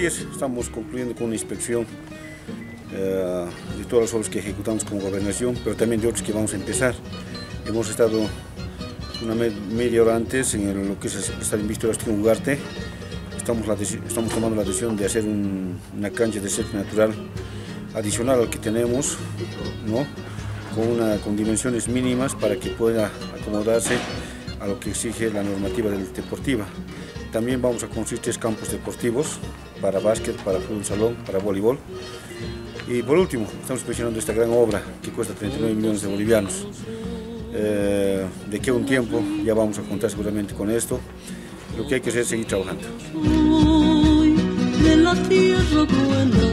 Así es, estamos concluyendo con una inspección de todas las obras que ejecutamos como gobernación, pero también de otras que vamos a empezar. Hemos estado una media hora antes en lo que es estar en Víctor Astillero Ugarte. Estamos tomando la decisión de hacer una cancha de césped natural adicional al que tenemos, ¿no? Con dimensiones mínimas para que pueda acomodarse a lo que exige la normativa deportiva. También vamos a construir 3 campos deportivos para básquet, para fútbol salón, para voleibol. Y por último, estamos inspeccionando esta gran obra que cuesta 39 millones de bolivianos. De aquí a un tiempo ya vamos a contar seguramente con esto. Lo que hay que hacer es seguir trabajando. Soy de la tierra buena,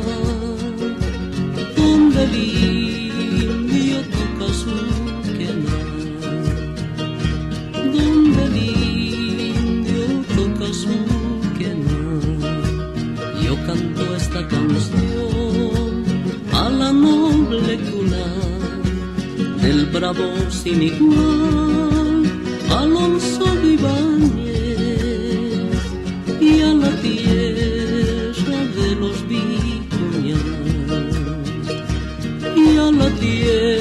donde limpio toca su quena, donde limpio toca su quena. Yo canto esta canción a la noble cuna del bravo sin igual Alonso de Ibáñez, y a la tierra de los Vicuñas, y a la tierra